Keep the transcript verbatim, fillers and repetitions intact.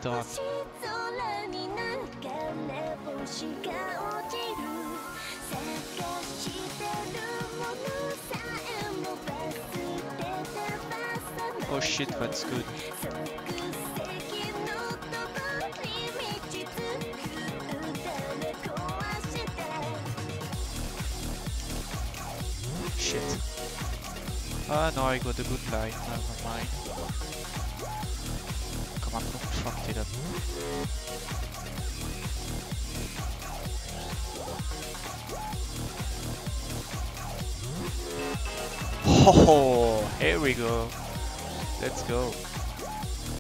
done. Oh shit, that's good. Shit. Ah no, I got a good line, never mind. Come on, don't fuck it up. Oh, here we go. Let's go.